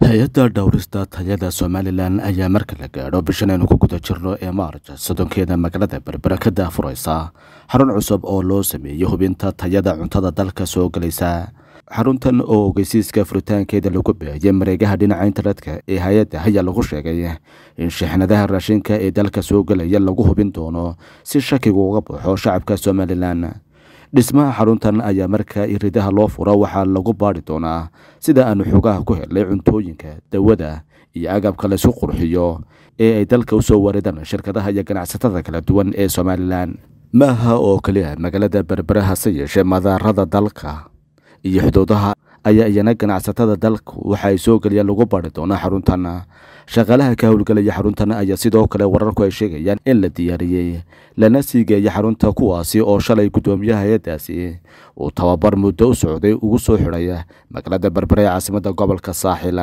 hay-adda dhowrista tayada Somaliland ayaa marka la gaadho bishan aynu ku guda jirno ee Maarch soddonkeeda magaalada Berbera ka daafuraysa xarun cusub oo loo sameeyo hubinta tayada cuntada dalka soo galaysa. xaruntan oo ogeysiiska furitaankeeda lagu beeyay mareegaha dhinaca internetka ee hay-adda ayaa lagu sheegay in shixnadaha raashinka ee dalka soo galaya lagu hubin doono si shakigu uga baxo shacabka Somaliland. dhismaha xaruntan ayaa marka iridaha loo furo waxaa lagu baari doonaa sida aanu xogaha ku helay cuntooyinka, dawada iyo agabka la isku qurxiyo ee ay dalka u soo wareedaan shirkadaha iyo ganacsatada kala duwan ee Somaliland. maaha oo kaliya magaalada Berbera hase yeeshee madaarada dalka iyo xuduudaha ayaa iyana ganacsatada dalku waxa ay soo galiyaan lagu baari doonaa xaruntan. shaqaalaha ka howlgalaya xaruntan ayaa sidoo kale wararku ay sheegayaan in la diyaariyey lana siigeeya xarunta kuwaasi oo shalay gudoomiyaha hay-addaasi uu tababar muddo u socday ugu soo xidhaya magaalada Berbera ee caasimadda gobolka Saaxil.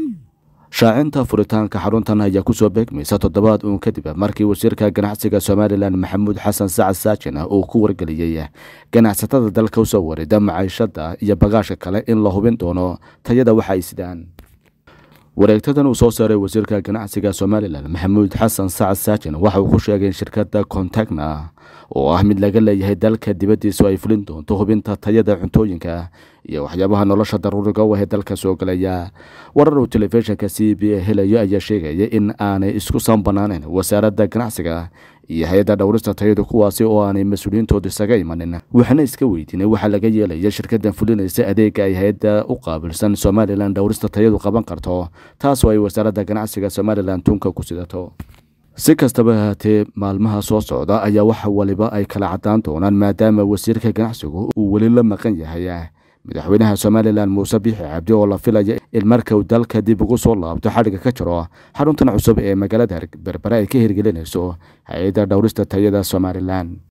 shaacinta furitaanka xaruntan ayaa kusoo beegmaysa toddobaad uun kadib markii wasiirka ganacsiga Somaliland Maxamuud Xasan Sacad Saajin uu ku wargeliyey ganacsatada dalka u soo wareeda maciishada iyo bagaashka kale in la hubin doono tayada waxa ay sidaan. wareegtadan uu soo saaray wasiirka ganacsiga Somaliland Maxamuud Xasan Sacad Saajin waxa uu ku sheegay in shirkadda Contagna oo ah mid laga leeyahay dalka dibadiisa ay fulin doonto hubinta tayada cuntooyinka iyo waxyaabaha nolosha daruuriga u ah dalka soo galaya. warar uu telefishinka CBA helayo ayaa sheegaya in aanay isku sanbanaanayn wasaaradda ganacsiga iyo hay-adda dhowrista tayada kuwaasi oo aanay mas'uuliyiintooda isaga imanin. waxaana iska weydiinay waxa laga yeelaya shirkaddan fulinaysa adeega ay hay-adda u qaabilsan Somaliland dhowrista tayadu qaban karto, taas oo ay wasaaradda ganacsiga Somaliland tunka ku sidato. si kastaba ahaatee maalmaha soo socda ayaa wax waliba ay kala cadaan doonaan maadaama wasiirka ganacsigu uu weli la maqan yahay madaxweynaha Somaliland Muuse Biixi Cabdi oo la filayo in marka uu dalka dib ugu soo laabto xadhiga ka jiro xaruntan cusub ee magaalada Berbera ay ka hirgelinayso hay-adda dhowrista tayada Somaliland.